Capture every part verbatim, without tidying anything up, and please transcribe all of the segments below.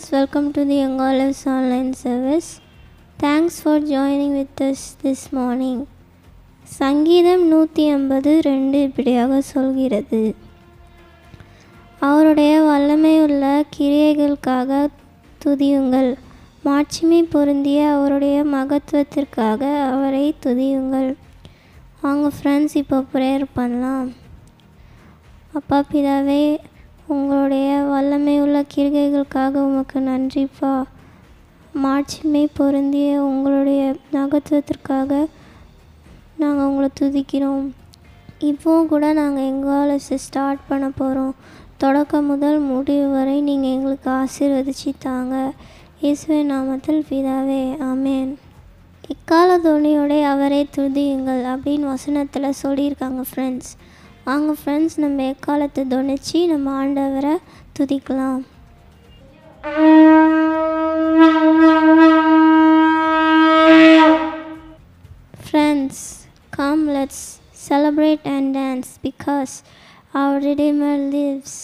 friends, welcome to the Young Olives online service. Thanks for joining with us this morning. சங்கீதம் நூற்றி ஐம்பது ரெண்டு இப்படியாக சொல்கிறது. அவருடைய வல்லமையுள்ள கிரியைகளுக்காக துதியுங்கள், மாட்சிமை பொருந்திய அவருடைய மகத்துவத்திற்காக அவரை துதியுங்கள். வாங்க ஃப்ரெண்ட்ஸ், இப்போ ப்ரேயர் பண்ணலாம். அப்பா பிதாவே, உங்களுடைய வல்லமை உள்ள கிரிகைகளுக்காக உமக்கு நன்றிப்பா. மாட்சிமை பொருந்திய உங்களுடைய மகத்துவத்திற்காக நாங்கள் உங்களை துதிக்கிறோம். இப்போவும் கூட நாங்கள் எங்களால் ஸ்டார்ட் பண்ண போகிறோம். தொடக்கம் முதல் முடிவு வரை நீங்கள் எங்களுக்கு ஆசீர்வதிச்சு தாங்க. இயேசுவின் நாமத்தில் பிதாவே, ஆமேன். இக்கால துணியோட அவரை துதியுங்கள் அப்படின்னு வசனத்தில் சொல்லியிருக்காங்க ஃப்ரெண்ட்ஸ். வாங்க ஃப்ரெண்ட்ஸ், நம்ம எக்காலத்தை துணிச்சு நம்ம ஆண்டவரை துதிக்கலாம். Friends, come let's celebrate and dance because our Redeemer lives.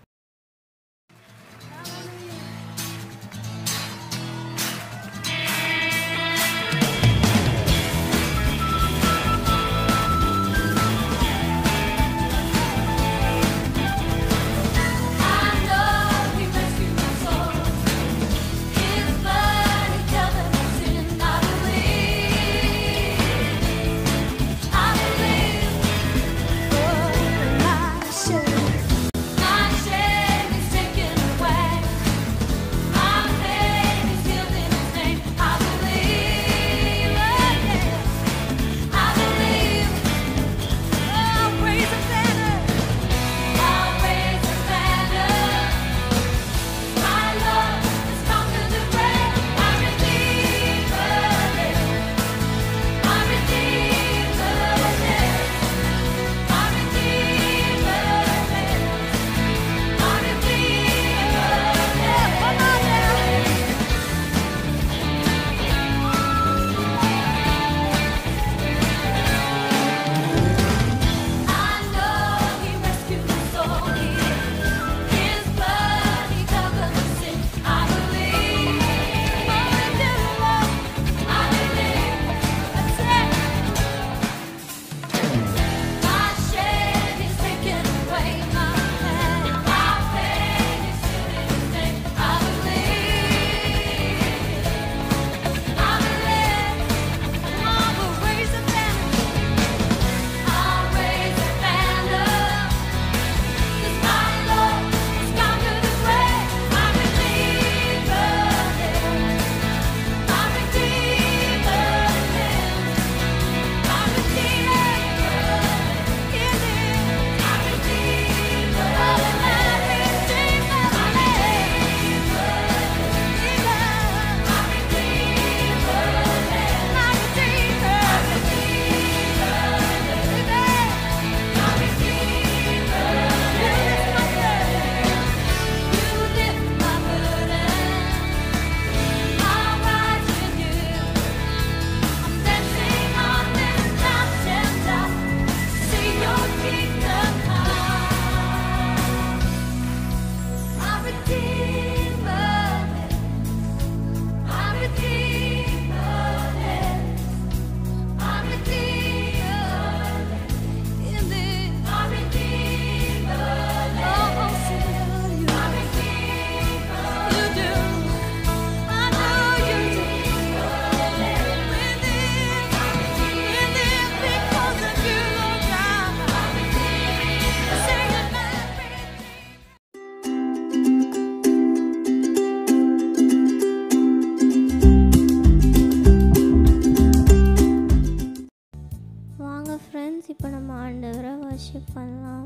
இப்போ நம்ம ஆண்டவரை வர்ஷிப் பண்ணலாம்.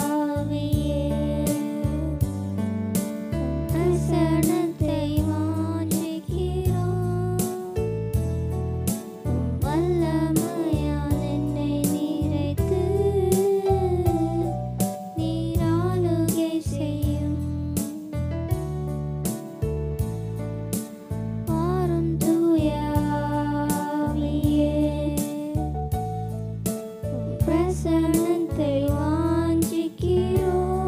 Thank you. பிரசன்னத்தை வாஞ்சிக்கிறோம்.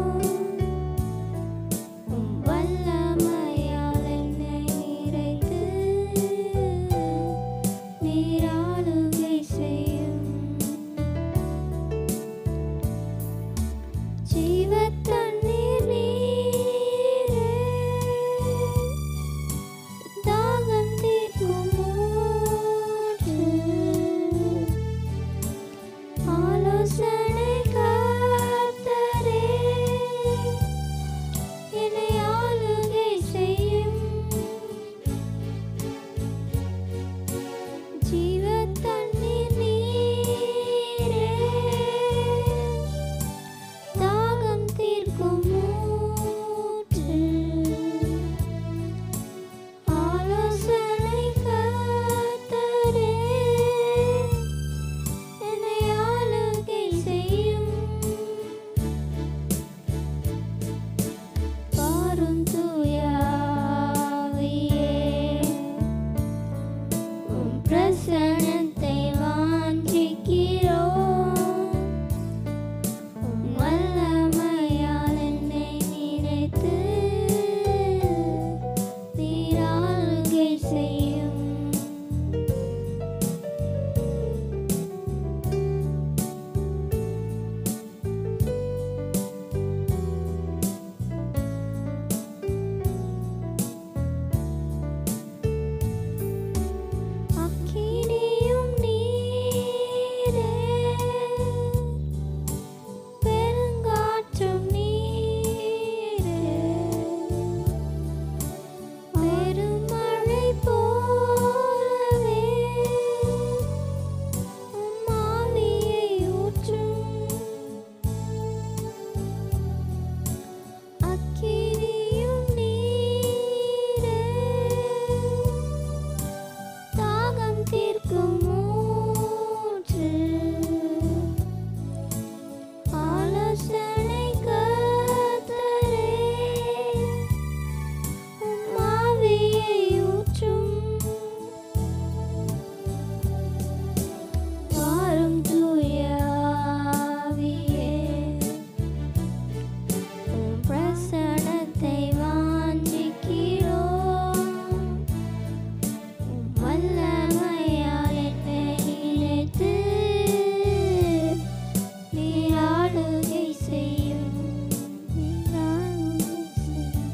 உம் வல்லமையால் என்னை நிறைத்து நீர் ஆளுகை செய்யும். ஜீவத் தண்ணீர் நீரே, தாகம் தீர்க்கும் ஊற்று. ஆலோசனை கர்த்தரே, என்னை ஆளுகை செய்யும். ஜீவத் தண்ணீர் நீரே, தாகம் தீர்க்கும் ஊற்று. ஆலோசனை கர்த்தரே, என்னை ஆளுகை செய்யும். பாரும் தூய ஆவியே, உம் பிரசன்னத்தை வாஞ்சிக்கிறோம். உம் வல்லமையால் என்னை நிறைத்து நீர் ஆளுகை செய்யும். அக்கினியும் நீரே, பெருங்காற்றும் நீரே, பெருமழை போலவே உம் ஆவியை ஊற்றும். அக்கினியும் நீரே, தாகம் தீர்க்கும் ஊற்று. ஆலோசனை கர்த்தரே, உம் ஆவியை ஊற்றும். வாரும் தூய ஆவியே, உம் பிரசன்னத்தை வாஞ்சிக்கிறோம். உம் வல்லமையால் என்னை நிறைத்து நீர் ஆளுகை செய்யும். நீர் ஆளுகை செய்யும்.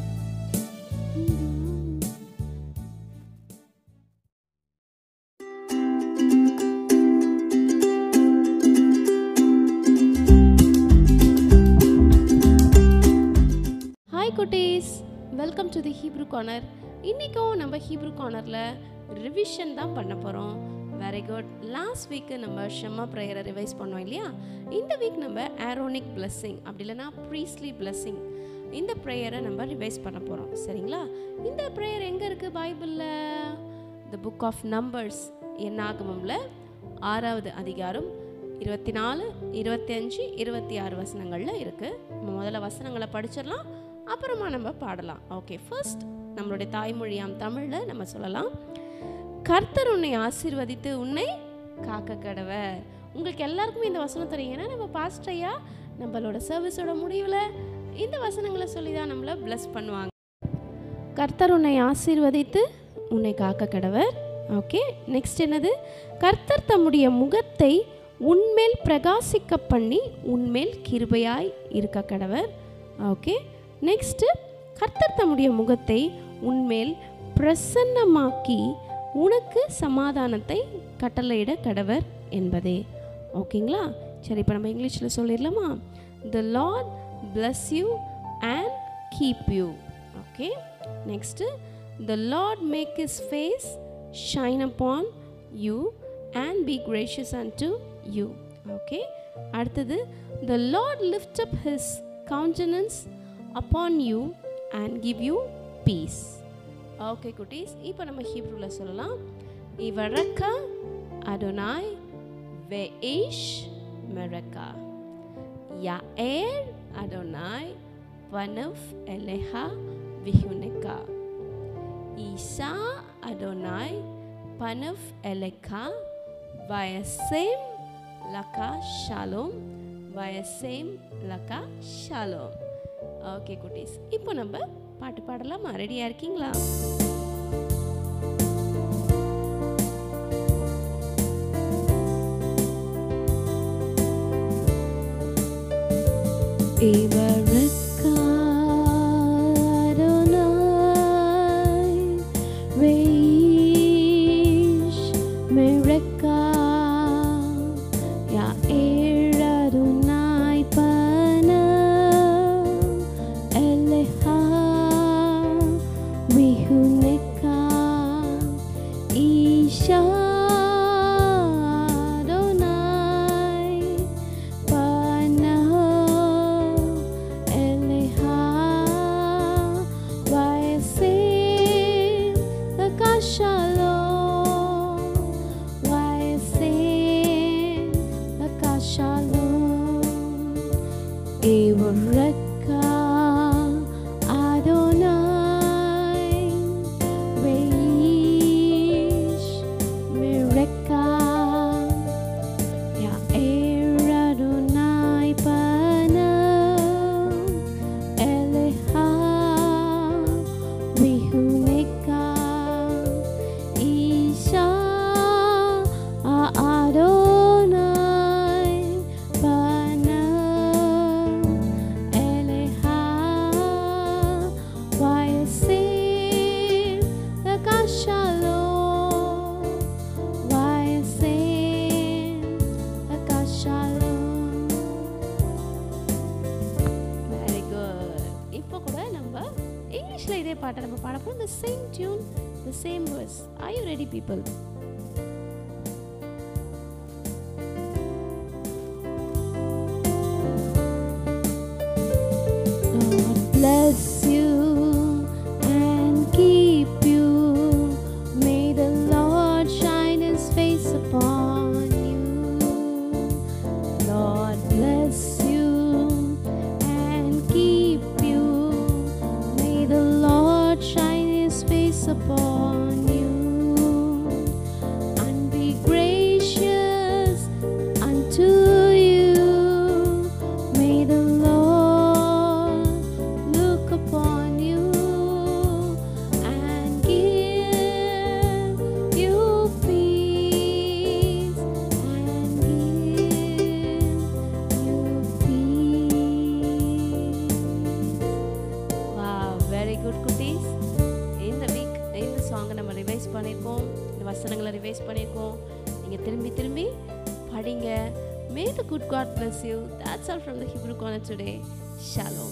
ஹாய் குட்டீஸ், welcome to the Hebrew corner. இன்றைக்கும் நம்ம ஹீப்ரூ கார்னரில் ரிவிஷன் தான் பண்ண போகிறோம். Very good. லாஸ்ட் வீக்கு நம்ம ஷெமா ப்ரேயரை ரிவைஸ் பண்ணோம் இல்லையா? இந்த வீக் நம்ம ஆரோனிக் பிளெஸ்ஸிங் அப்படி இல்லைன்னா ப்ரீஸ்லி பிளெஸ்ஸிங் இந்த ப்ரேயரை நம்ம ரிவைஸ் பண்ண போகிறோம். சரிங்களா? இந்த ப்ரேயர் எங்கே இருக்குது பைபிளில்? த புக் ஆஃப் நம்பர்ஸ், என்னாகமம்ல ஆறாவது அதிகாரம் இருபத்தி நாலு இருபத்தி அஞ்சு இருபத்தி ஆறு வசனங்களில் இருக்குது. நம்ம முதல்ல வசனங்களை படிச்சிடலாம், அப்புறமா நம்ம பாடலாம். ஓகே, ஃபர்ஸ்ட் நம்மளுடைய தாய்மொழியாம் தமிழில் நம்ம சொல்லலாம். கர்த்தர் உன்னை ஆசீர்வதித்து உன்னை காக்க கடவர். உங்களுக்கு எல்லாருக்குமே இந்த வசனம் தெரியும். ஏன்னா நம்ம பாஸ்டையா நம்மளோட சர்வீஸோட முடிவில் இந்த வசனங்களை சொல்லி தான் நம்மளை பிளஸ் பண்ணுவாங்க. கர்த்தர் உன்னை ஆசீர்வதித்து உன்னை காக்க கடவர். ஓகே, நெக்ஸ்ட் என்னது? கர்த்தர் தம்முடைய முகத்தை உன்மேல் பிரகாசிக்க பண்ணி உன்மேல் கிருபையாய் இருக்க கடவர். ஓகே, நெக்ஸ்ட்டு கர்த்தர் தம்முடைய முகத்தை உன்மேல் பிரசன்னமாக்கி உனக்கு சமாதானத்தை கட்டளையிட கடவர் என்பதே. ஓகேங்களா? சரி, இப்போ நம்ம இங்கிலீஷில் சொல்லிடலாமா? The Lord bless you and keep you. Okay, next The Lord make his face shine upon you and be gracious unto you. Okay, அடுத்தது The Lord lift up his countenance upon you and give you peace. Okay குட்டீஸ், இப்போ நம்ம ஹீப்ரூவில் சொல்லலாம். இவரக்கா Adonai ve'ish mereka. Ya'er Adonai panav eleha vihuneka. Isa Adonai panav eleka vayasem லக்கா ஷாலோம் via same லக்கா ஷாலோம். ஓகே குட்டீஸ், இப்போ நம்ம பாட்டு பாடலாமா? ரெடியாக இருக்கீங்களா? Ibaraka Adonai Reish Mereka Ya Er Adonai Pana Eleha Wihuneka Isha Ibaraka Adonai Reish Mereka Ya Er Adonai Pana Eleha Wihuneka Isha Adonai Pana இங்கிலீஷ்ல இதே பாட்டை நம்ம பாட போறோம். The same tune, the same verse. Are you ready, people? Lord bless you and keep you. May the Lord shine His face upon you. Lord bless you and keep you. May the Lord shine His face upon you and be gracious unto you. May the Lord look upon you and give you peace and give you peace. Wow, very good குட்டீஸ். இந்த week இந்த சாங்கை நம்ம revise பண்ணியிருக்கோம், இந்த வசனங்களை revise பண்ணியிருக்கோம். நீங்கள் திரும்பி திரும்பி படிங்க. May the good God bless you. That's all from the Hebrew Corner today. Shalom.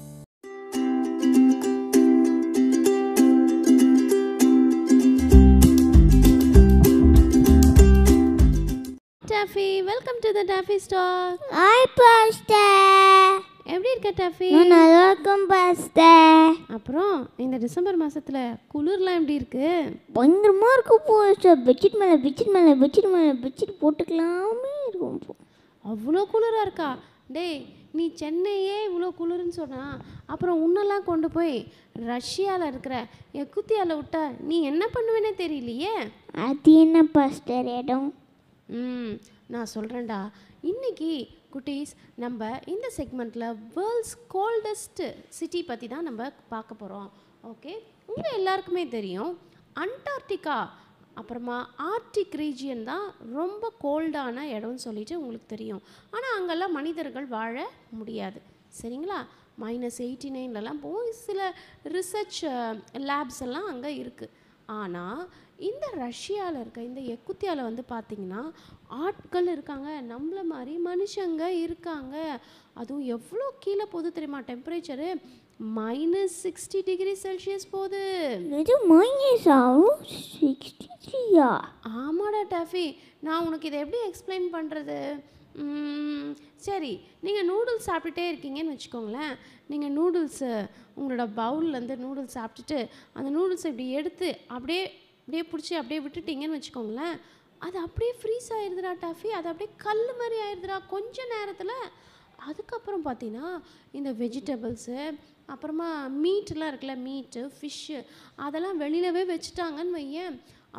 Taffy, welcome to the Taffy store. Hi, Pastor. எப்படி இருக்க டாஃபி? நான் நல்லா இருக்கேன் பாஸ்டர். அப்புறம் இந்த டிசம்பர் மாசத்துல குளிர்லாம் எப்படி இருக்கு? பயங்கரமா இருக்கு பாஸ்டர். பெட்ஷீட் மேலே பெட்ஷீட் மேலே பெட்ஷீட் மேலே பெட்ஷீட் போட்டுக்கலாமே இருக்கும். அவ்வளோ குளிராக இருக்கா? டேய், நீ சென்னையே இவ்வளோ குளிர்னு சொன்னா அப்புறம் உன்னெல்லாம் கொண்டு போய் ரஷ்யாவில் இருக்கிற எக்குத்தியாவில் விட்டா நீ என்ன பண்ணுவேனே தெரியலையே. அது என்ன பாஸ்டர் இடம்? ம் நான் சொல்கிறேன்டா. இன்னைக்கு குட்டீஸ் நம்ம இந்த செக்மெண்ட்டில் வேர்ல்ட்ஸ் கோல்டஸ்ட் சிட்டி பற்றி தான் நம்ம பார்க்க போகிறோம். ஓகே, உங்கள் எல்லாருக்குமே தெரியும் அண்டார்டிகா அப்புறமா ஆர்டிக் ரீஜியன் தான் ரொம்ப கோல்டான இடம்னு சொல்லிட்டு உங்களுக்கு தெரியும். ஆனால் அங்கெல்லாம் மனிதர்கள் வாழ முடியாது, சரிங்களா? மைனஸ் எயிட்டி நைன்லலாம் போய் சில ரிசர்ச் லேப்ஸ் எல்லாம் அங்கே இருக்குது. ஆனால் இந்த ரஷ்யாவில் இருக்க இந்த எக்குத்தியாவில் வந்து பார்த்திங்கன்னா ஆட்கள் இருக்காங்க, நம்மள மாதிரி மனுஷங்க இருக்காங்க. அதுவும் எவ்வளோ கீழே போகுது தெரியுமா? Temperature minus sixty degree Celsius போகுது. ஆமாடா டாஃபி, நான் உனக்கு இதை எப்படி எக்ஸ்பிளைன் பண்ணுறது? சரி, நீங்கள் நூடுல்ஸ் சாப்பிட்டுட்டே இருக்கீங்கன்னு வச்சுக்கோங்களேன். நீங்கள் நூடுல்ஸு உங்களோட பவுல்லேருந்து நூடுல்ஸ் சாப்பிட்டுட்டு அந்த நூடுல்ஸை இப்படி எடுத்து அப்படியே அப்படியே பிடிச்சி அப்படியே விட்டுட்டிங்கன்னு வச்சுக்கோங்களேன், அது அப்படியே ஃப்ரீஸ் ஆகிடுதுடா டாஃபி. அது அப்படியே கல் மாதிரி ஆயிடுதுடா கொஞ்ச நேரத்தில். அதுக்கப்புறம் பார்த்தீங்கன்னா இந்த வெஜிடபிள்ஸு அப்புறமா மீட்டெலாம் இருக்குல்ல, மீட்டு ஃபிஷ்ஷு அதெல்லாம் வெளியிலவே வச்சுட்டாங்கன்னு வையேன், அப்படியே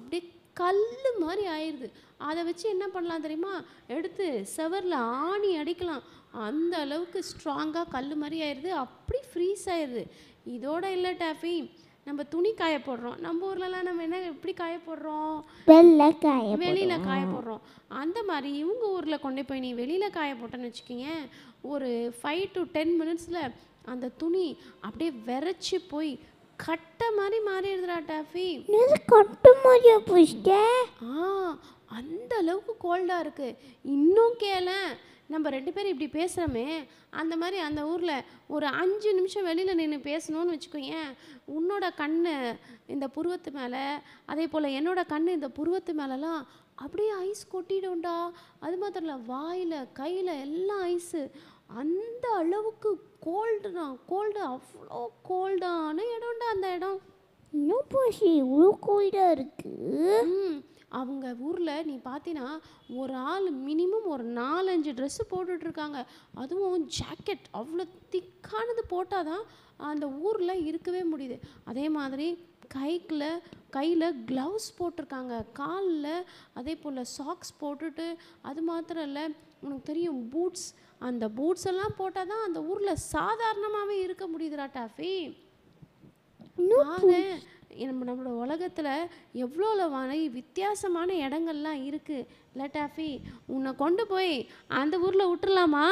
கல் மாதிரி ஆயிடுது. அதை வச்சு என்ன பண்ணலாம் தெரியுமா? எடுத்து செவரில் ஆணி அடிக்கலாம். அந்த அளவுக்கு ஸ்ட்ராங்காக கல் மாதிரி ஆயிடுது. அப்படி ஃப்ரீஸ் ஆயிடுது. இதோட இல்லை டாஃபி, நம்ம துணி காய போடுறோம். நம்ம ஊர்லலாம் நம்ம என்ன எப்படி காய போடுறோம்? வெளில காய வெளியில் காய போடுறோம். அந்த மாதிரி இவங்க ஊரில் கொண்டு போய் நீ வெளியில் காய போட்டேன்னு வச்சுக்கிங்க, ஒரு ஃபைவ் டு டென் மினிட்ஸில் அந்த துணி அப்படியே விரைச்சி போய் கட்டை மாதிரி மாறிடுதுடா டாஃபி. கட்டு மாதிரியா போயிட்ட? ஆ, அந்த அளவுக்கு கோல்டாக இருக்குது. இன்னும் கேள, நம்ம ரெண்டு பேரும் இப்படி பேசுகிறோமே, அந்த மாதிரி அந்த ஊரில் ஒரு அஞ்சு நிமிஷம் வெளியில் நின்று பேசணும்னு வச்சுக்கோங்க, உன்னோட கண் இந்த புருவத்து மேலே, அதே போல் என்னோட கண் இந்த புருவத்து மேலெலாம் அப்படியே ஐஸ் கொட்டிடும்டா. அது மாத்திரம் இல்லை, வாயில் கையில் எல்லாம் ஐஸு. அந்த அளவுக்கு கோல்டு தான், கோல்டு, அவ்வளோ கோல்டான இடம்டா அந்த இடம். இன்னும் போச்சு, இவ்வளோ கோல்டாக இருக்குது. ம் அவங்க ஊரில் நீ பார்த்தீங்கன்னா ஒரு ஆள் மினிமம் ஒரு நாலஞ்சு ட்ரெஸ்ஸு போட்டுட்ருக்காங்க. அதுவும் ஜாக்கெட் அவ்வளோ திக்கானது போட்டால் தான் அந்த ஊரில் இருக்கவே முடியுது. அதே மாதிரி கைக்குள்ள கையில் க்ளவுஸ் போட்டிருக்காங்க, காலில் அதே போல் சாக்ஸ் போட்டுட்டு, அது மாத்திரம் இல்லை, உனக்கு தெரியும் பூட்ஸ், அந்த பூட்ஸ் எல்லாம் போட்டால் தான் அந்த ஊரில் சாதாரணமாகவே இருக்க முடியுதுடா டாஃபி. பாரு, நம்ம நம்மளோட உலகத்தில் எவ்வளோ வரை வித்தியாசமான இடங்கள்லாம் இருக்குது இல்லை டாஃபி? உன்னை கொண்டு போய் அந்த ஊரில் விட்டுறலாமா?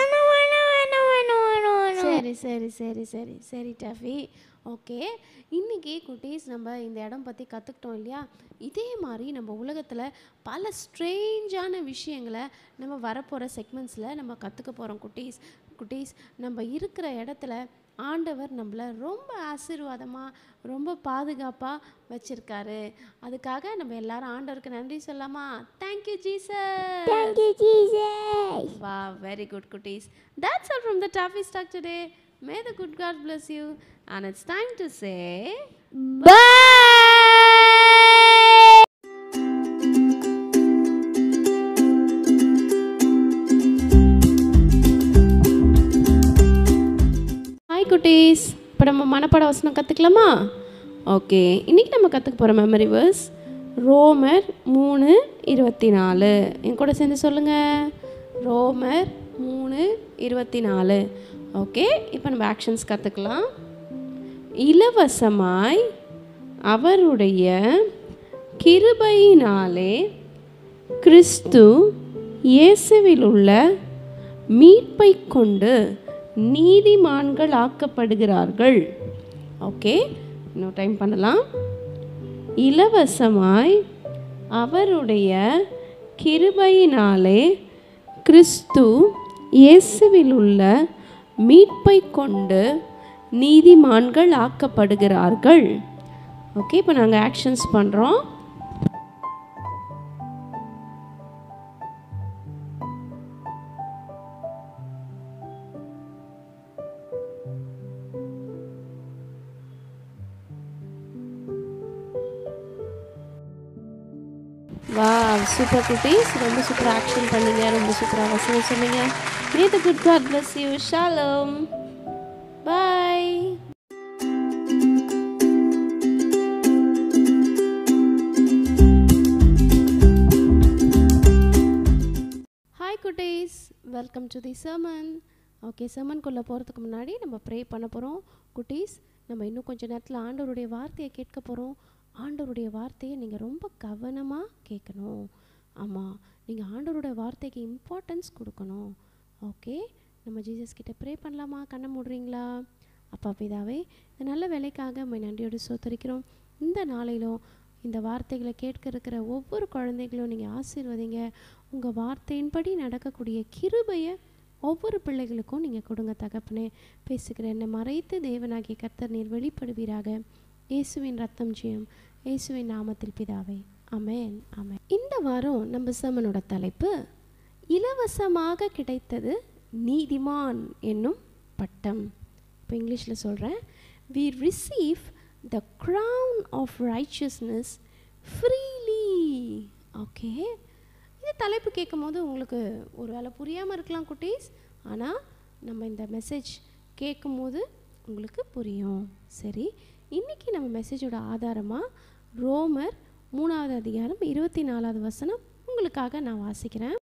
சரி சரி சரி சரி சரி டாஃபி, ஓகே. இன்றைக்கி குட்டீஸ் நம்ம இந்த இடம் பற்றி கற்றுக்கிட்டோம் இல்லையா? இதே மாதிரி நம்ம உலகத்தில் பல ஸ்ட்ரேஞ்சான விஷயங்களை நம்ம வரப்போகிற செக்மெண்ட்ஸில் நம்ம கற்றுக்க போகிறோம் குட்டீஸ். குட்டீஸ் நம்ம இருக்கிற இடத்துல ஆண்டவர் நம்மளை ரொம்ப ஆசீர்வாதமாக, ரொம்ப பாதுகாப்பாக வச்சுருக்காரு. அதுக்காக நம்ம எல்லாரும் ஆண்டவருக்கு நன்றி சொல்லாமா? Thank you Jesus. Thank you Jesus. வா, வெரி குட் குட்டீஸ். That's all from the Toffee Talk today. May the good God bless you. And it's time to say bye. Hi குட்டீஸ், இப்போ நம்ம மனப்பாட வசனம் கற்றுக்கலாமா? ஓகே, இன்றைக்கி நம்ம கற்றுக்க போகிற மெமரி வேர்ஸ் ரோமர் மூணு இருபத்தி நாலு. என் கூட சேர்ந்து சொல்லுங்கள். ரோமர் மூணு இருபத்தி நாலு. ஓகே, இப்போ நம்ம ஆக்ஷன்ஸ் கற்றுக்கலாம். இலவசமாய் அவருடைய கிருபையினாலே கிறிஸ்து இயேசுவில் உள்ள மீட்பை கொண்டு நீதிமான்கள் ஆக்கப்படுகிறார்கள். ஓகே, இன்னும் டைம் பண்ணலாம். இலவசமாய் அவருடைய கிருபையினாலே கிறிஸ்து இயேசுவில் உள்ள மீட்பை கொண்டு நீதிமான்கள் ஆக்கப்படுகிறார்கள். ஓகே, இப்போ நாங்கள் ஆக்ஷன்ஸ் பண்ணுறோம். வா, சூப்பர் குட்டீஸ், ரொம்ப சூப்பராக ஆக்ஷன் பண்ணீங்க, ரொம்ப சூப்பராக வசனம் சொன்னீங்க. May the good God bless you. Shalom. Bye. Hi குட்டீஸ், welcome to the sermon. Okay, sermonக்குள்ளே போகிறதுக்கு முன்னாடி நம்ம ப்ரே பண்ண போகிறோம். குட்டீஸ், நம்ம இன்னும் கொஞ்சம் நேரத்தில் ஆண்டவருடைய வார்த்தையை கேட்க போகிறோம். ஆண்டவருடைய வார்த்தையை நீங்கள் ரொம்ப கவனமாக கேட்கணும். ஆமாம், நீங்கள் ஆண்டவருடைய வார்த்தைக்கு இம்பார்ட்டன்ஸ் கொடுக்கணும். ஓகே, நம்ம ஜீசஸ் கிட்ட ப்ரே பண்ணலாமா? கண்ணை மூடுறீங்களா? அப்பா பிதாவே, இந்த நல்ல வேலைக்காக உம்மை நன்றியோடு ஸ்தோத்திரிக்கிறோம். இந்த நாளிலும் இந்த வார்த்தைகளை கேட்க இருக்கிற ஒவ்வொரு குழந்தைகளும் நீங்கள் ஆசீர்வதிங்க. உங்கள் வார்த்தையின்படி நடக்கக்கூடிய கிருபையை ஒவ்வொரு பிள்ளைகளுக்கும் நீங்கள் கொடுங்க தகப்பனே. பேசுகிற என்னை மறைத்து தேவனாகிய கர்த்தர் நீர் வெளிப்படுவீராக. இயேசுவின் ரத்தம் ஜெயம், இயேசுவின் நாமத்தில் பிதாவே, ஆமென் ஆமென். இந்த வாரம் நம்ம sermonோட தலைப்பு இலவசமாக கிடைத்தது நீதிமான் என்னும் பட்டம். இப்போ இங்கிலீஷில் சொல்கிறேன். we receive the crown of righteousness freely. Okay, இந்த தலைப்பு கேட்கும் போது உங்களுக்கு ஒரு வேளை புரியாமல் இருக்கலாம் குட்டீஸ், ஆனால் நம்ம இந்த மெசேஜ் கேட்கும் போது உங்களுக்கு புரியும். சரி, இன்றைக்கி நம்ம மெசேஜோட ஆதாரமாக ரோமர் மூணாவது அதிகாரம் இருபத்தி நாலாவது வசனம் உங்களுக்காக நான் வாசிக்கிறேன்.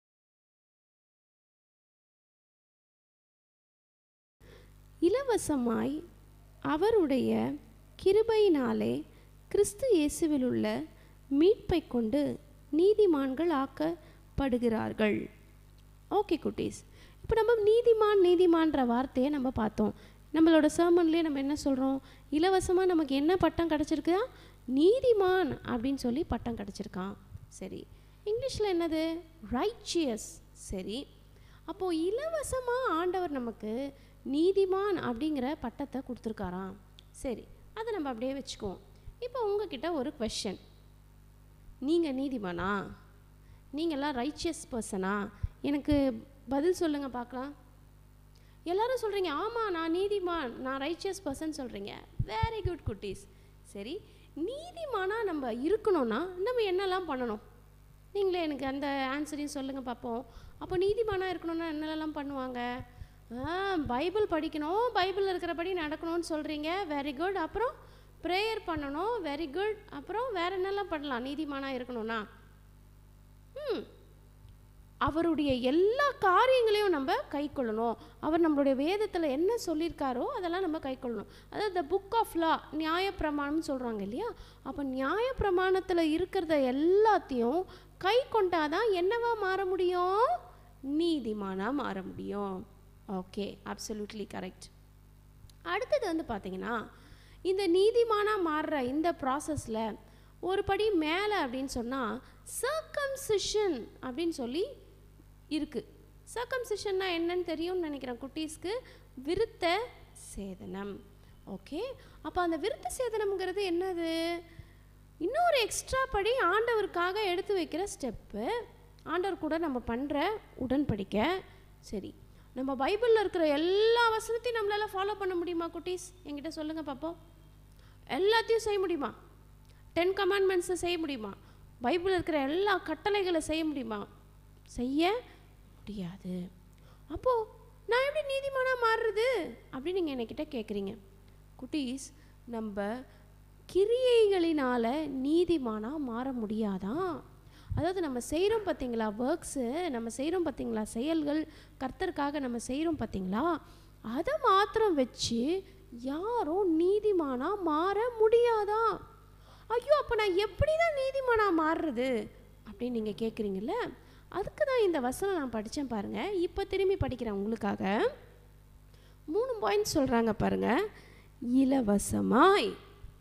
இலவசமாய் அவருடைய கிருபையினாலே கிறிஸ்து இயேசுவில் உள்ள மீட்பை கொண்டு நீதிமான்கள் ஆக்கப்படுகிறார்கள். ஓகே குட்டீஸ், இப்போ நம்ம நீதிமான் நீதிமான்ற வார்த்தையை நம்ம பார்த்தோம். நம்மளோட சர்மன்லேயே நம்ம என்ன சொல்கிறோம்? இலவசமாக நமக்கு என்ன பட்டம் கிடச்சிருக்கா? நீதிமான் அப்படின்னு சொல்லி பட்டம் கிடச்சிருக்கான். சரி, இங்கிலீஷில் என்னது? ரைச்சியஸ். சரி, அப்போது இலவசமாக ஆண்டவர் நமக்கு நீதிமான் அப்படிங்கிற பட்டத்தை கொடுத்துருக்காராம். சரி, அதை நம்ம அப்படியே வச்சுக்குவோம். இப்போ உங்ககிட்ட ஒரு கொஷன், நீங்கள் நீதிமானா? நீங்கள்லாம் ரைச்சியஸ் பர்சனா? எனக்கு பதில் சொல்லுங்கள் பார்க்கலாம். எல்லோரும் சொல்கிறீங்க ஆமாம் நான் நீதிமான், நான் ரைச்சியஸ் பர்சன் சொல்கிறீங்க. வெரி குட் குட்டீஸ். சரி, நீதிமானாக நம்ம இருக்கணும்னா நம்ம என்னெல்லாம் பண்ணணும்? நீங்களே எனக்கு அந்த ஆன்சரையும் சொல்லுங்கள் பார்ப்போம். அப்போ நீதிமானாக இருக்கணும்னா என்னெல்லாம் பண்ணுவாங்க? பைபிள் படிக்கணும், பைபிளில் இருக்கிறபடி நடக்கணும்னு சொல்கிறீங்க. Very good. அப்புறம் ப்ரேயர் பண்ணணும். Very good. அப்புறம் வேறு என்னெல்லாம் பண்ணலாம் நீதிமானாக இருக்கணும்னா? ம் அவருடைய எல்லா காரியங்களையும் நம்ம கை கொள்ளணும். அவர் நம்மளுடைய வேதத்தில் என்ன சொல்லியிருக்காரோ அதெல்லாம் நம்ம கை கொள்ளணும். அதாவது த புக் ஆஃப் லா, நியாயப்பிரமாணம்னு சொல்கிறாங்க இல்லையா? அப்போ நியாயப்பிரமாணத்தில் இருக்கிறத எல்லாத்தையும் கை கொண்டாதான் என்னவா மாற முடியும்? நீதிமானாக மாற முடியும். Okay, absolutely correct. அடுத்தது வந்து பார்த்திங்கன்னா, இந்த நீதிமானாக மாறுற இந்த ப்ராசஸில் ஒரு படி மேலே அப்படின்னு சொன்னால் சர்க்கம்சிஷன் அப்படின்னு சொல்லி இருக்குது. சர்க்கம்சிஷன்னா என்னன்னு தெரியும்னு நினைக்கிறேன் குட்டீஸ்க்கு. விருத்த சேதனம். ஓகே, அப்போ அந்த விருத்த சேதனம்ங்கிறது என்னது? இன்னொரு எக்ஸ்ட்ரா படி ஆண்டவருக்காக எடுத்து வைக்கிற ஸ்டெப்பு, ஆண்டவர் கூட நம்ம பண்ணுற உடன்படிக்கை. சரி, நம்ம பைபிளில் இருக்கிற எல்லா வசனத்தையும் நம்மளால் ஃபாலோ பண்ண முடியுமா குட்டீஸ்? என்கிட்ட சொல்லுங்கள் பார்ப்போம். எல்லாத்தையும் செய்ய முடியுமா? டென் கமாண்ட்மெண்ட்ஸை செய்ய முடியுமா? பைபிளில் இருக்கிற எல்லா கட்டளைகளை செய்ய முடியுமா? செய்ய முடியாது. அப்போது நான் எப்படி நீதிமானாக மாறுறது அப்படின்னு நீங்கள் என்கிட்ட கேட்குறீங்க. குட்டீஸ், நம்ம கிரியைகளினால் நீதிமானாக மாற முடியாதான். அதாவது நம்ம செய்கிறோம் பார்த்தீங்களா ஒர்க்ஸு, நம்ம செய்கிறோம் பார்த்தீங்களா செயல்கள், கர்த்தருக்காக நம்ம செய்கிறோம் பார்த்தீங்களா, அதை மாத்திரம் வச்சு யாரும் நீதிமானாக மாற முடியாதா? ஐயோ, அப்போ நான் எப்படி தான் நீதிமானாக மாறுறது அப்படின்னு நீங்கள் கேட்குறீங்கல்ல? அதுக்கு தான் இந்த வசனம் நான் படித்தேன் பாருங்கள். இப்போ திரும்பி படிக்கிறேன் உங்களுக்காக. மூணு பாயிண்ட் சொல்கிறாங்க பாருங்கள். இலவசமாய்.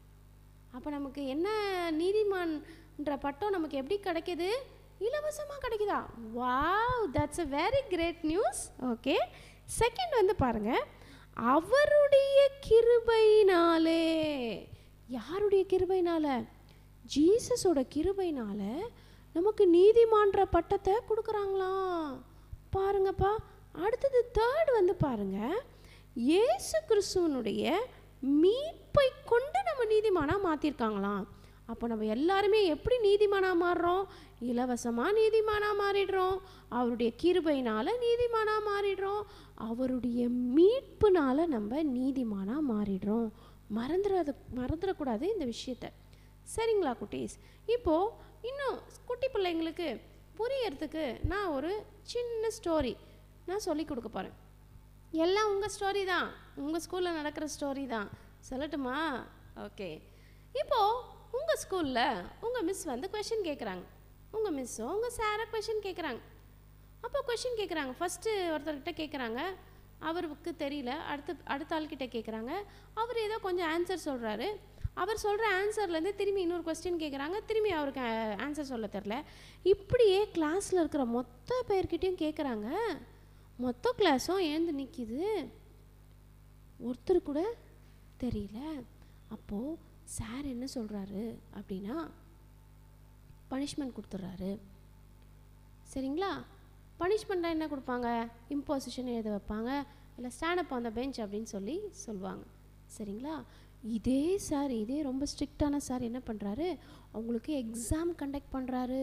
அப்போ நமக்கு என்ன நீதிமான்ன்ற பட்டம் நமக்கு எப்படி கிடைக்கிது? இலவசமாக கிடைக்குதா? Wow, that's a very great news. Okay, second வந்து பாருங்கள், அவருடைய கிருபையினாலே. யாருடைய கிருபையினால? ஜீசஸோட கிருபையினால நமக்கு நீதிமான்ற பட்டத்தை கொடுக்குறாங்களாம். பாருங்கப்பா. அடுத்தது தேர்ட் வந்து பாருங்க, இயேசு கிறிஸ்துவனுடைய மீட்பை கொண்டு நம்ம நீதிமானாக மாற்றிருக்காங்களாம். அப்போ நம்ம எல்லாருமே எப்படி நீதிமானாக மாறுறோம்? இலவசமாக நீதிமானாக மாறிடுறோம், அவருடைய கிருபையினால் நீதிமானாக மாறிடுறோம், அவருடைய மீட்புனால் நம்ம நீதிமானாக மாறிடுறோம். மறந்துடாத மறந்துடக்கூடாது இந்த விஷயத்தை. சரிங்களா குட்டீஸ்? இப்போது இன்னும் குட்டி பிள்ளைங்களுக்கு புரியறதுக்கு நான் ஒரு சின்ன ஸ்டோரி நான் சொல்லி கொடுக்க போகிறேன். எல்லாம் உங்கள் ஸ்டோரி தான், உங்கள் ஸ்கூலில் நடக்கிற ஸ்டோரி தான். சொல்லட்டுமா? ஓகே. இப்போது உங்கள் ஸ்கூலில் உங்கள் மிஸ் வந்து கொஷின் கேட்குறாங்க. உங்கள் மிஸ்ஸோ உங்கள் சாரை கொஷின் கேட்குறாங்க. அப்போ கொஷின் கேட்குறாங்க. ஃபஸ்ட்டு ஒருத்தர்கிட்ட கேட்குறாங்க, அவருக்கு தெரியல. அடுத்த அடுத்த ஆள்கிட்ட கேட்குறாங்க, அவர் ஏதோ கொஞ்சம் ஆன்சர் சொல்கிறாரு. அவர் சொல்கிற ஆன்சர்லேருந்து திரும்பி இன்னொரு கொஸ்டின் கேட்குறாங்க, திரும்பி அவருக்கு ஆன்சர் சொல்ல தெரில. இப்படியே கிளாஸில் இருக்கிற மொத்த பேர்கிட்டையும் கேட்குறாங்க. மொத்த கிளாஸும் ஏந்து நிற்கிது, ஒருத்தர் கூட தெரியல. அப்போது சார் என்ன சொல்கிறாரு அப்படின்னா, பனிஷ்மெண்ட் கொடுத்துட்றாரு. சரிங்களா? பனிஷ்மெண்ட்டாக என்ன கொடுப்பாங்க? இம்போசிஷன் எழுத வைப்பாங்க, இல்லை ஸ்டாண்டப் ஆன் த பெஞ்ச் அப்படின்னு சொல்லி சொல்லுவாங்க. சரிங்களா? இதே சார், இதே ரொம்ப ஸ்ட்ரிக்டான சார் என்ன பண்ணுறாரு, அவங்களுக்கு எக்ஸாம் கண்டக்ட் பண்ணுறாரு.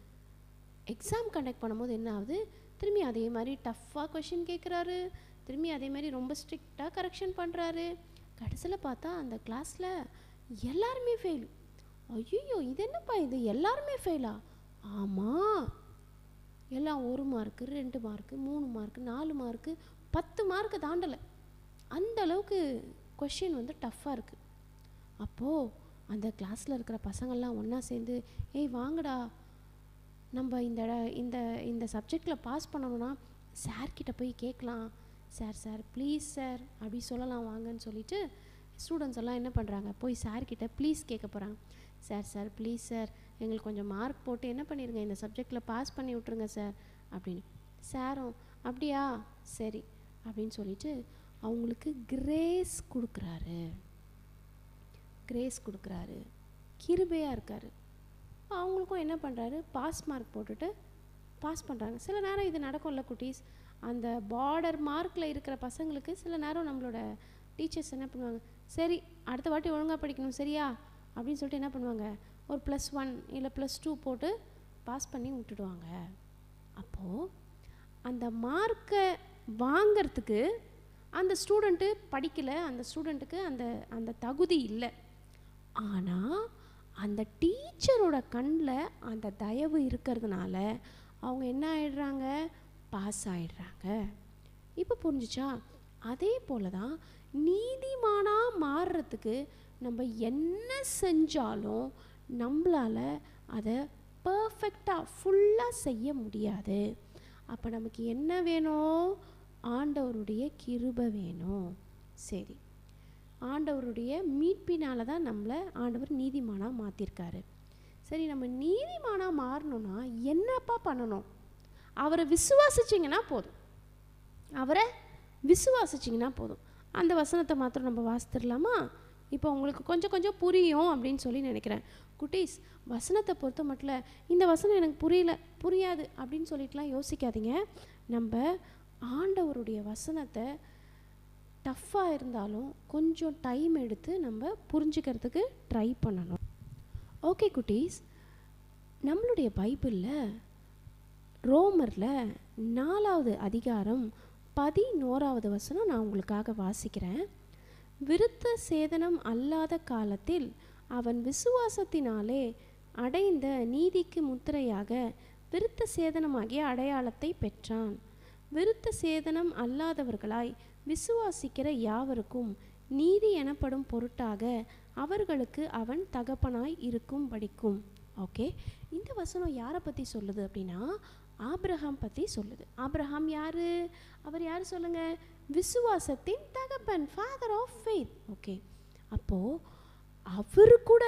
எக்ஸாம் கண்டக்ட் பண்ணும்போது என்ன ஆகுது, திரும்பி அதே மாதிரி டஃப்பாக கொஷின் கேட்குறாரு, திரும்பி அதே மாதிரி ரொம்ப ஸ்ட்ரிக்டாக கரெக்ஷன் பண்ணுறாரு. கடைசியில் பார்த்தா அந்த கிளாஸில் எல்லாருமே ஃபெயில். ஐயோ இது என்னப்பா இது எல்லாருமே ஃபெயிலா? ஆமாம், எல்லாம் ஒரு மார்க்கு, ரெண்டு மார்க்கு, மூணு மார்க்கு, நாலு மார்க்கு, பத்து மார்க்கு தாண்டலை. அந்த அளவுக்கு கொஷின் வந்து டஃப்பாக இருக்குது. அப்போது அந்த கிளாஸில் இருக்கிற பசங்கள்லாம் ஒன்றா சேர்ந்து, ஏய் வாங்கடா, நம்ம இந்த இந்த இந்த சப்ஜெக்டில் பாஸ் பண்ணணும்னா சார்கிட்ட போய் கேட்கலாம். சார் சார் ப்ளீஸ் சார் அப்படி சொல்லலாம் வாங்கன்னு சொல்லிட்டு ஸ்டூடெண்ட்ஸ் எல்லாம் என்ன பண்ணுறாங்க, போய் சார்கிட்ட ப்ளீஸ் கேட்க போகிறாங்க. சார் சார் ப்ளீஸ் சார் எங்களுக்கு கொஞ்சம் மார்க் போட்டு என்ன பண்ணிடுங்க, இந்த சப்ஜெக்டில் பாஸ் பண்ணி விட்ருங்க சார் அப்படின்னு. சாரும் அப்படியா சரி அப்படின்னு சொல்லிட்டு அவங்களுக்கு கிரேஸ் கொடுக்குறாரு. கிரேஸ் கொடுக்குறாரு, கிருபையாக இருக்கார். அவங்களுக்கும் என்ன பண்ணுறாரு, பாஸ் மார்க் போட்டுட்டு பாஸ் பண்ணுறாங்க. சில நேரம் இது நடக்கும்ல குட்டீஸ், அந்த பார்டர் மார்க்கில் இருக்கிற பசங்களுக்கு சில நேரம் நம்மளோட டீச்சர்ஸ் என்ன பண்ணுவாங்க, சரி அடுத்த வாட்டி ஒழுங்காக படிக்கணும் சரியா அப்படின்னு சொல்லிட்டு என்ன பண்ணுவாங்க, ஒரு ப்ளஸ் ஒன் இல்லை ப்ளஸ் டூ போட்டு பாஸ் பண்ணி விட்டுடுவாங்க. அப்போது அந்த மார்க்கை வாங்கிறதுக்கு அந்த ஸ்டூடெண்ட்டு படிக்கலை, அந்த ஸ்டூடெண்ட்டுக்கு அந்த அந்த தகுதி இல்லை. ஆனால் அந்த டீச்சரோட கண்ணில் அந்த தயவு இருக்கிறதுனால அவங்க என்ன ஆயிடுறாங்க, பாஸ் ஆயிடுறாங்க. இப்போ புரிஞ்சிச்சா? அதே போல தான் நீதிமானாக மாறுறதுக்கு நம்ம என்ன செஞ்சாலும் நம்மளால் அதை பர்ஃபெக்டாக ஃபுல்லாக செய்ய முடியாது. அப்போ நமக்கு என்ன வேணும், ஆண்டவருடைய கிருபை வேணும். சரி, ஆண்டவருடைய மீட்பினால தான் நம்மளை ஆண்டவர் நீதிமானாக மாற்றிருக்காரு. சரி, நம்ம நீதிமானாக மாறணும்னா என்னப்பா பண்ணணும்? அவரை விசுவாசிச்சிங்கன்னா போதும். அவரை விசுவாசிச்சிங்கன்னா போதும். அந்த வசனத்தை மாத்திரம் நம்ம வாசித்துடலாமா? இப்போ உங்களுக்கு கொஞ்சம் கொஞ்சம் புரியும் அப்படின்னு சொல்லி நினைக்கிறேன். குட்டீஸ், வசனத்தை பொறுத்த மட்டும் இந்த வசனம் எனக்கு புரியல புரியாது அப்படின்னு சொல்லிட்டுலாம் யோசிக்காதீங்க. நம்ம ஆண்டவருடைய வசனத்தை டஃப்பாக இருந்தாலும் கொஞ்சம் டைம் எடுத்து நம்ம புரிஞ்சுக்கிறதுக்கு ட்ரை பண்ணணும். ஓகே குட்டீஸ், நம்மளுடைய பைபிளில் ரோமரில் நாலாவது அதிகாரம் பதினோராவது வசனம் நான் உங்களுக்காக வாசிக்கிறேன். விருத்த சேதனம் அல்லாத காலத்தில் அவன் விசுவாசத்தினாலே அடைந்த நீதிக்கு முத்திரையாக விருத்த சேதனமாகிய அடையாளத்தை பெற்றான். விருத்த சேதனம் அல்லாதவர்களாய் விசுவாசிக்கிற யாவருக்கும் நீதி எனப்படும் பொருட்டாக அவர்களுக்கு அவன் தகப்பனாய் இருக்கும் படிக்கும். ஓகே, இந்த வசனம் யாரை பற்றி சொல்லுது அப்படின்னா ஆபிரகாம் பற்றி சொல்லுது. ஆபிரகாம் யார்? அவர் யார் சொல்லுங்கள்? விசுவாசத்தின் தகப்பன், ஃபாதர் ஆஃப் ஃபெய்த். ஓகே, அப்போது அவரு கூட,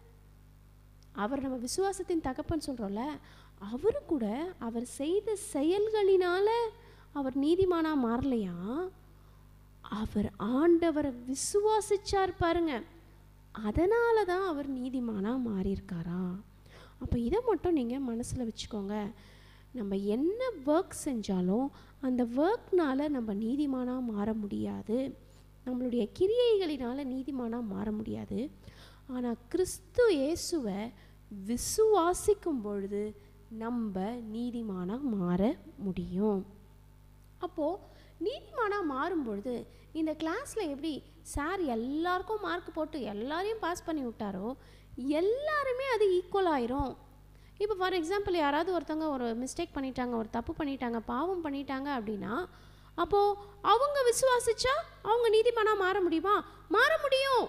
அவர் நம்ம விசுவாசத்தின் தகப்பன் சொல்கிறோம்ல, அவரு கூட அவர் செய்த செயல்களினால் அவர் நீதிமானாக மாறலையா, அவர் ஆண்டவரை விசுவாசிச்சார் பாருங்க, அதனால தான் அவர் நீதிமானாக மாறியிருக்காரா. அப்போ இதை மட்டும் நீங்கள் மனசில் வச்சுக்கோங்க. நம்ம என்ன ஒர்க் செஞ்சாலும் அந்த ஒர்க்னால் நம்ம நீதிமானாக மாற முடியாது, நம்மளுடைய கிரியைகளினால் நீதிமானாக மாற முடியாது. ஆனால் கிறிஸ்து இயேசுவை விசுவாசிக்கும் பொழுது நம்ம நீதிமானாக மாற முடியும். அப்போது நீதிமானாக மாறும்பொழுது இந்த கிளாஸில் எப்படி சார் எல்லாருக்கும் மார்க் போட்டு எல்லாரையும் பாஸ் பண்ணி விட்டாரோ, எல்லாருமே அது ஈக்குவல் ஆயிரும். இப்போ ஃபார் எக்ஸாம்பிள் யாராவது ஒருத்தவங்க ஒரு மிஸ்டேக் பண்ணிட்டாங்க, ஒரு தப்பு பண்ணிட்டாங்க, பாவம் பண்ணிட்டாங்க அப்படின்னா, அப்போது அவங்க விசுவாசிச்சா அவங்க நீதிமானாக மாற முடியுமா? மாற முடியும்.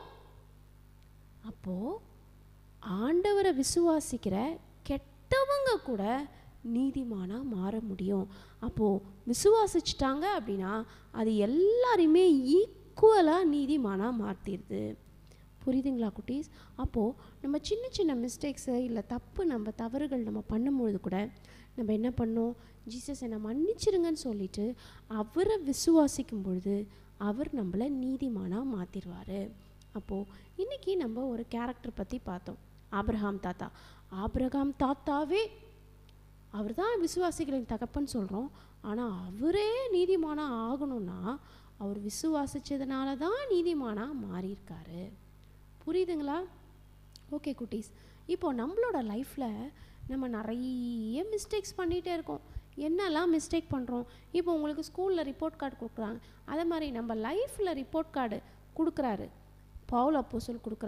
அப்போது ஆண்டவரை விசுவாசிக்கிற கெட்டவங்க கூட நீதிமானாக மாற முடியும். அப்போது விசுவாசிச்சிட்டாங்க அப்படின்னா அது எல்லாரையுமே ஈக்குவலாக நீதிமானாக மாற்றிடுது. புரியுதுங்களா குட்டீஸ்? அப்போது நம்ம சின்ன சின்ன மிஸ்டேக்ஸு இல்லை தப்பு நம்ம தவறுகள் நம்ம பண்ணும்பொழுது கூட நம்ம என்ன பண்ணோம், ஜீசஸ் என்னை மன்னிச்சிருங்கன்னு சொல்லிட்டு அவரை விசுவாசிக்கும் பொழுது அவர் நம்மளை நீதிமானாக மாற்றிடுவார். அப்போது இன்றைக்கி நம்ம ஒரு கேரக்டர் பற்றி பார்த்தோம், ஆபிரகாம் தாத்தா. ஆபிரகாம் தாத்தாவே அவர் தான் விசுவாசிகளின் தகப்பன்னு சொல்கிறோம், ஆனால் அவரே நீதிமானாக ஆகணும்னா அவர் விசுவாசித்ததுனால தான் நீதிமானாக மாறியிருக்காரு. புரியுதுங்களா? ஓகே குட்டீஸ், இப்போது நம்மளோட லைஃப்பில் நம்ம நிறைய மிஸ்டேக்ஸ் பண்ணிகிட்டே இருக்கோம். என்னெல்லாம் மிஸ்டேக் பண்ணுறோம்? இப்போ உங்களுக்கு ஸ்கூலில் ரிப்போர்ட் கார்டு கொடுக்குறாங்க, அதே மாதிரி நம்ம லைஃப்பில் ரிப்போர்ட் கார்டு கொடுக்குறாரு பவுல் அப்போஸ்தலர் கொடுக்குறாரு.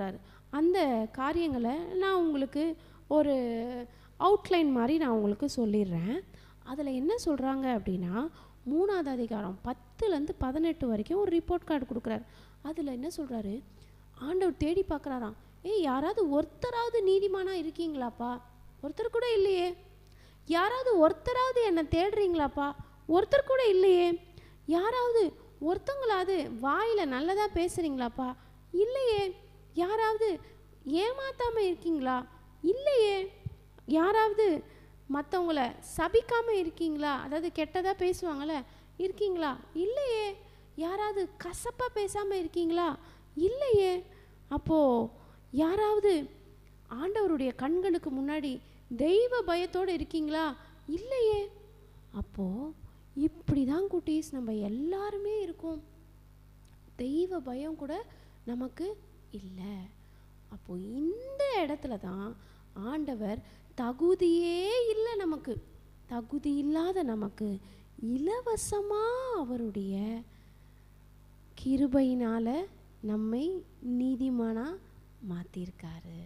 அந்த காரியங்களை நான் உங்களுக்கு ஒரு அவுட்லைன் மாதிரி நான் உங்களுக்கு சொல்லிடுறேன். அதில் என்ன சொல்கிறாங்க அப்படின்னா, மூணாவது அதிகாரம் பத்துலேருந்து பதினெட்டு வரைக்கும் ஒரு ரிப்போர்ட் கார்டு கொடுக்குறாரு. அதில் என்ன சொல்கிறாரு, ஆண்டவர் தேடி பார்க்குறாராம், ஏய் யாராவது ஒருத்தராவது நீதிமானாக இருக்கீங்களாப்பா? ஒருத்தர் கூட இல்லையே. யாராவது ஒருத்தராவது என்னை தேடுறீங்களாப்பா? ஒருத்தர் கூட இல்லையே. யாராவது ஒருத்தங்களாவது வாயில் நல்லதாக பேசுகிறீங்களாப்பா? இல்லையே. யாராவது ஏமாத்தாமல் இருக்கீங்களா? இல்லையே. யாராவது மற்றவங்கள சபிக்காமல் இருக்கீங்களா? அதாவது கெட்டதாக பேசுவாங்கள, இருக்கீங்களா? இல்லையே. யாராவது கசப்பாக பேசாமல் இருக்கீங்களா? இல்லையே. அப்போது யாராவது ஆண்டவருடைய கண்களுக்கு முன்னாடி தெய்வ பயத்தோடு இருக்கீங்களா? இல்லையே. அப்போது இப்படி தான் குட்டீஸ் நம்ம எல்லாருமே இருக்கோம். தெய்வ பயம் கூட நமக்கு இல்லை. அப்போது இந்த இடத்துல தான் ஆண்டவர் தகுதியே இல்லை, நமக்கு தகுதி இல்லாத நமக்கு இலவசமாக அவருடைய கிருபையினால் நம்மை நீதிமானாக மாற்றிருக்காரு.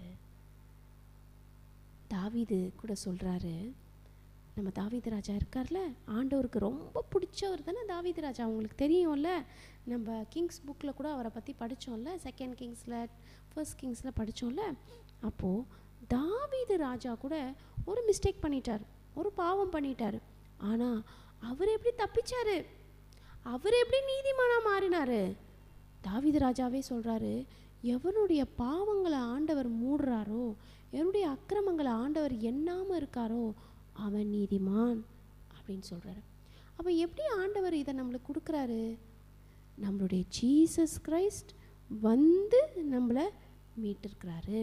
தாவீது கூட சொல்கிறாரு, நம்ம தாவீது ராஜா இருக்கார்ல, ஆண்டவருக்கு ரொம்ப பிடிச்சவர் தானே தாவீது ராஜா. அவங்களுக்கு தெரியும்ல, நம்ம கிங்ஸ் புக்கில் கூட அவரை பற்றி படித்தோம்ல, செகண்ட் கிங்ஸில் ஃபர்ஸ்ட் கிங்ஸில் படித்தோம்ல. அப்போது தாவீது ராஜா கூட ஒரு மிஸ்டேக் பண்ணிட்டார், ஒரு பாவம் பண்ணிட்டார். ஆனால் அவர் எப்படி தப்பிச்சார்? அவர் எப்படி நீதிமானாக மாறினார்? தாவீது ராஜாவே சொல்கிறாரு, எவனுடைய பாவங்களை ஆண்டவர் மூடுறாரோ, எவனுடைய அக்கிரமங்களை ஆண்டவர் எண்ணாமல் இருக்காரோ அவன் நீதிமான் அப்படின்னு சொல்கிறாரு. அப்போ எப்படி ஆண்டவர் இதை நம்மளுக்கு கொடுக்குறாரு? நம்மளுடைய ஜீசஸ் கிரைஸ்ட் வந்து நம்மளை மீட்டிருக்கிறாரு.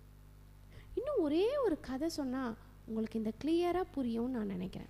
இன்னும் ஒரே ஒரு கதை சொன்னால் உங்களுக்கு இந்த கிளியராக புரியும்னு நான் நினைக்கிறேன்.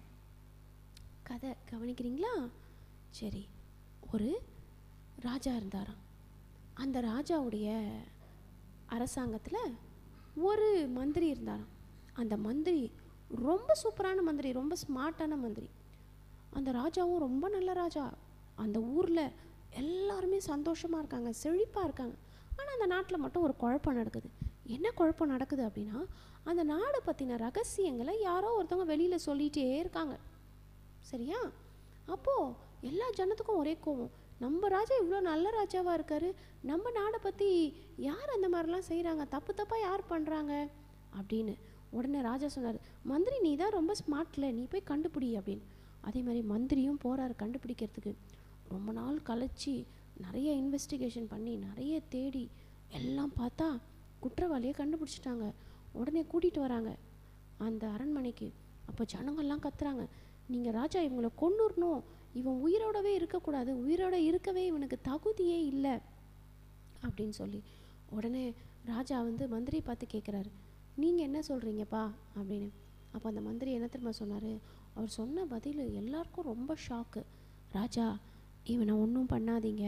கதை கவனிக்கிறீங்களா? சரி, ஒரு ராஜா இருந்தாராம். அந்த ராஜாவுடைய அரசாங்கத்தில் ஒரு மந்திரி இருந்தாராம். அந்த மந்திரி ரொம்ப சூப்பரான மந்திரி, ரொம்ப ஸ்மார்ட்டான மந்திரி. அந்த ராஜாவும் ரொம்ப நல்ல ராஜா. அந்த ஊரில் எல்லாருமே சந்தோஷமாக இருக்காங்க, செழிப்பாக இருக்காங்க. ஆனால் அந்த நாட்டில் மட்டும் ஒரு குழப்பம் நடக்குது. என்ன குழப்பம் நடக்குது அப்படின்னா, அந்த நாடை பற்றின ரகசியங்களை யாரோ ஒருத்தவங்க வெளியில் சொல்லிகிட்டே இருக்காங்க. சரியா? அப்போது எல்லா ஜனத்துக்கும் ஒரே கோவம், நம்ம ராஜா இவ்வளோ நல்ல ராஜாவாக இருக்கார், நம்ம நாடை பற்றி யார் அந்த மாதிரிலாம் செய்கிறாங்க, தப்பு தப்பாக யார் பண்ணுறாங்க அப்படின்னு. உடனே ராஜா சொன்னார், மந்திரி நீ தான் ரொம்ப ஸ்மார்ட்ல, நீ போய் கண்டுபிடி அப்படின்னு. அதே மாதிரி மந்திரியும் போகிறாரு கண்டுபிடிக்கிறதுக்கு. ரொம்ப நாள் கழிச்சு நிறைய இன்வெஸ்டிகேஷன் பண்ணி நிறைய தேடி எல்லாம் பார்த்தா குற்றவாளியை கண்டுபிடிச்சிட்டாங்க. உடனே கூட்டிகிட்டு வராங்க அந்த அரண்மனைக்கு. அப்போ ஜனங்கள்லாம் கத்துறாங்க, நீங்கள் ராஜா இவங்களை கொன்னுடணும், இவன் உயிரோடவே இருக்கக்கூடாது, உயிரோட இருக்கவே இவனுக்கு தகுதியே இல்லை அப்படின்னு சொல்லி. உடனே ராஜா வந்து மந்திரி பார்த்து கேட்குறாரு, நீங்கள் என்ன சொல்கிறீங்கப்பா அப்படின்னு. அப்போ அந்த மந்திரி என்ன தெரியுமா சொன்னார்? அவர் சொன்ன பதில் எல்லாருக்கும் ரொம்ப ஷாக்கு. ராஜா, இவனை ஒன்றும் பண்ணாதீங்க,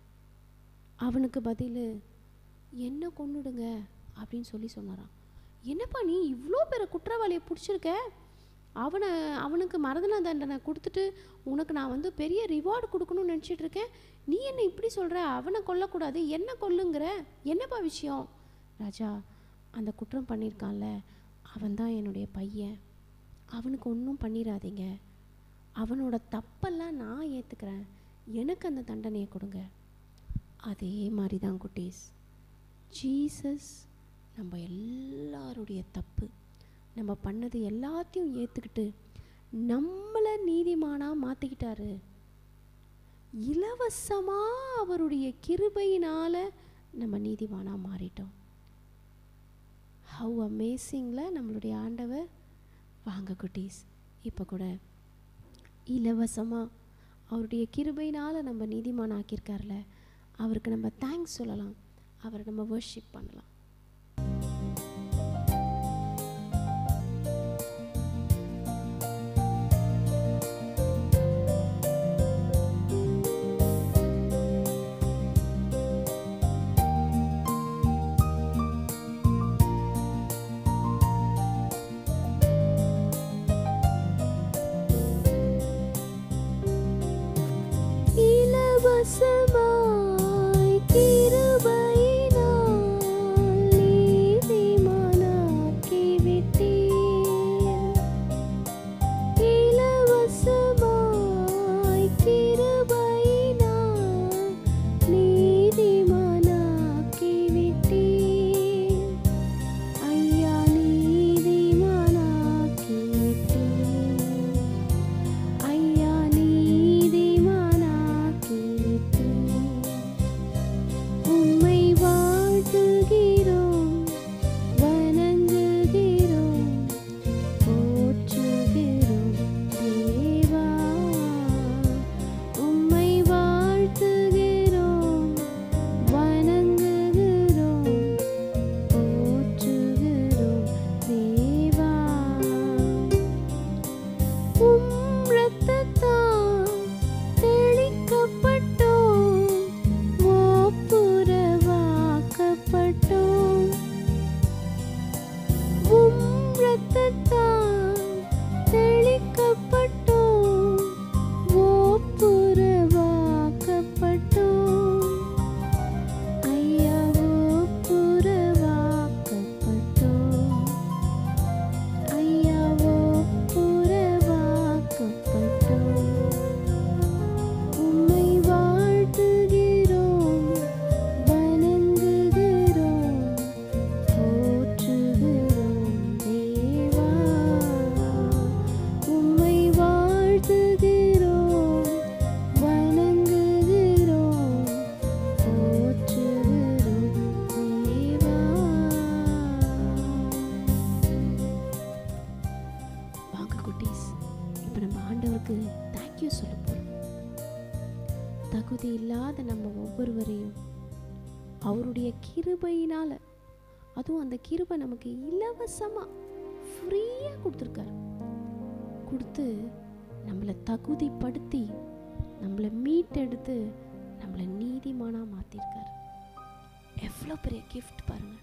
அவனுக்கு பதில் என்ன கொன்னுடுங்க அப்படின்னு சொல்லி சொன்னாராம். என்னப்பா நீ இவ்வளோ பேரை குற்றவாளியை பிடிச்சிருக்க, அவனை அவனுக்கு மரண தண்டனை கொடுத்துட்டு உனக்கு நான் வந்து பெரிய ரிவார்டு கொடுக்கணும்னு நினச்சிட்டு இருக்கேன், நீ என்ன இப்படி சொல்கிற? அவனை கொல்லக்கூடாது, என்ன கொல்லுங்கிற, என்னப்பா விஷயம்? ராஜா, அந்த குற்றம் பண்ணியிருக்கான்ல அவன்தான் என்னுடைய பையன், அவனுக்கு ஒன்றும் பண்ணிடாதீங்க, அவனோட தப்பெல்லாம் நான் ஏற்றுக்கிறேன், எனக்கு அந்த தண்டனையை கொடுங்க. அதே மாதிரி தான் குட்டீஸ், ஜீசஸ் நம்ம எல்லாருடைய தப்பு, நம்ம பண்ணது எல்லாத்தையும் ஏற்றுக்கிட்டு நம்மளை நீதிமானாக மாற்றிக்கிட்டாரு. இலவசமாக அவருடைய கிருபையினால் நம்ம நீதிமானாக மாறிட்டோம். ஹவ் அமேசிங்கில் நம்மளுடைய ஆண்டவர். வாங்க குட்டீஸ், இப்போ கூட இலவசமாக அவருடைய கிருபையினால் நம்ம நீதிமான் ஆக்கியிருக்கார்ல, அவருக்கு நம்ம தேங்க்ஸ் சொல்லலாம், அவரை நம்ம வர்ஷிப் பண்ணலாம். இலவசமாய் கிருபையினால் அவருக்கு தேங்க்யூ சொல்ல போகிறோம். தகுதி இல்லாத நம்ம ஒவ்வொருவரையும் அவருடைய கிருபையினால், அதுவும் அந்த கிருபை நமக்கு இலவசமாக ஃப்ரீயாக கொடுத்துருக்காரு. கொடுத்து நம்மளை தகுதிப்படுத்தி நம்மளை மீட்டெடுத்து நம்மளை நீதிமானாக மாற்றிருக்காரு. எவ்வளோ பெரிய கிஃப்ட் பாருங்க.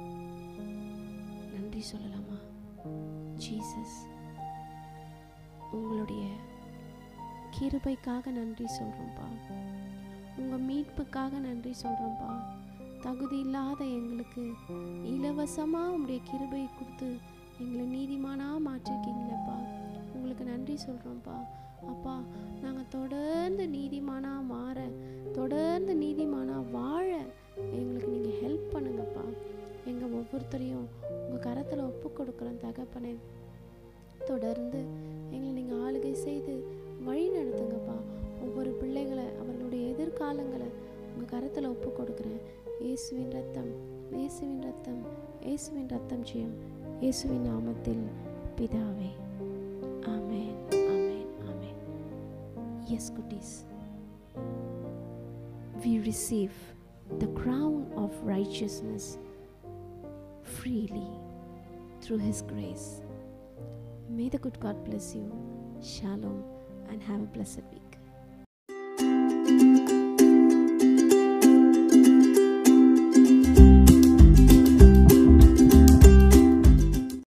நன்றி சொல்லலாமா? ஜீசஸ், உங்களுடைய கிருபைக்காக நன்றி சொல்கிறோம்ப்பா. உங்கள் மீட்புக்காக நன்றி சொல்கிறோம்ப்பா. தகுதி இல்லாத எங்களுக்கு இலவசமாக உங்களுடைய கிருபையை கொடுத்து எங்களை நீதிமானாக மாற்றிருக்கீங்களேப்பா. உங்களுக்கு நன்றி சொல்கிறோம்ப்பா. அப்பா, நாங்கள் தொடர்ந்து நீதிமானாக மாற, தொடர்ந்து நீதிமானாக வாழ எங்களுக்கு நீங்கள் ஹெல்ப் பண்ணுங்கப்பா. எங்கள் ஒவ்வொருத்தரையும் உங்கள் கரத்தில் ஒப்பு கொடுக்குறோம் தகப்பனே. தொடர்ந்து எங்களை நீங்கள் ஆளுகை செய்து வழி நடத்துங்கப்பா. ஒவ்வொரு பிள்ளைகளை, அவர்களுடைய எதிர்காலங்களை உங்கள் கரத்தில் ஒப்பு கொடுக்குறேன். இயேசுவின் ரத்தம், இயேசுவின் ரத்தம், இயேசுவின் ரத்தம் ஜெயம், இயேசுவின் நாமத்தில் பிதாவே. ஆமென், ஆமென், ஆமென். எஸ் குட்டீஸ், we receive the crown of righteousness freely through His grace. May the good God bless you. Shalom and have a blessed week.